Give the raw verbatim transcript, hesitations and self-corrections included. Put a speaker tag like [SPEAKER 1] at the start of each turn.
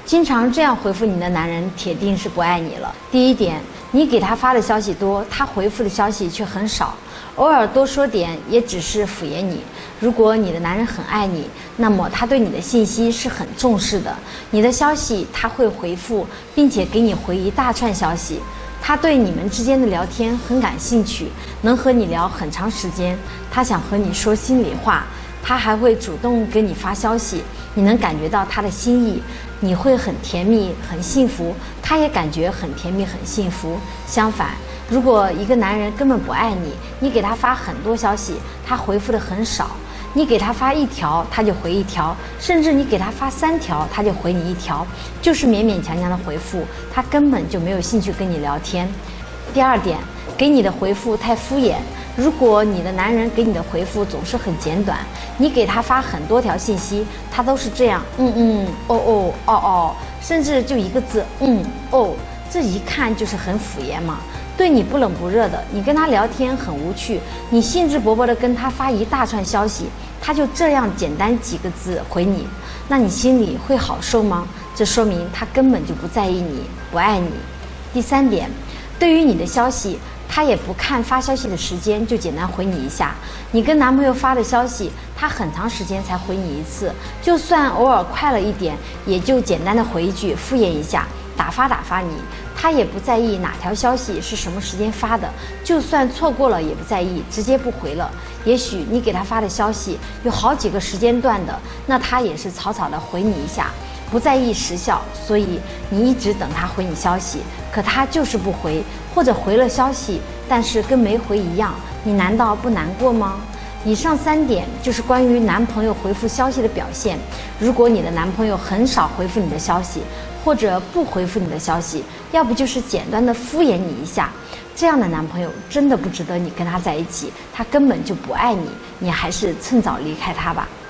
[SPEAKER 1] 经常这样回复你的男人，铁定是不爱你了。第一点，你给他发的消息多，他回复的消息却很少，偶尔多说点也只是敷衍你。如果你的男人很爱你，那么他对你的信息是很重视的，你的消息他会回复，并且给你回一大串消息。他对你们之间的聊天很感兴趣，能和你聊很长时间，他想和你说心里话，他还会主动给你发消息，你能感觉到他的心意，你会很甜蜜很幸福，他也感觉很甜蜜很幸福。相反，如果一个男人根本不爱你，你给他发很多消息，他回复的很少，你给他发一条他就回一条，甚至你给他发三条他就回你一条，就是勉勉强强的回复，他根本就没有兴趣跟你聊天。第二点，给你的回复太敷衍。如果你的男人给你的回复总是很简短，你给他发很多条信息，他都是这样，嗯嗯，哦哦哦哦，甚至就一个字，嗯哦，这一看就是很敷衍嘛。对你不冷不热的，你跟他聊天很无趣，你兴致勃勃的跟他发一大串消息，他就这样简单几个字回你，那你心里会好受吗？这说明他根本就不在意你，不爱你。第三点，对于你的消息，他也不看发消息的时间，就简单回你一下。你跟男朋友发的消息，他很长时间才回你一次，就算偶尔快了一点，也就简单的回一句，敷衍一下，打发打发你。他也不在意哪条消息是什么时间发的，就算错过了也不在意，直接不回了。也许你给他发的消息有好几个时间段的，那他也是草草的回你一下，不在意时效，所以你一直等他回你消息，可他就是不回，或者回了消息，但是跟没回一样，你难道不难过吗？以上三点就是关于男朋友回复消息的表现。如果你的男朋友很少回复你的消息，或者不回复你的消息，要不就是简单的敷衍你一下，这样的男朋友真的不值得你跟他在一起，他根本就不爱你，你还是趁早离开他吧。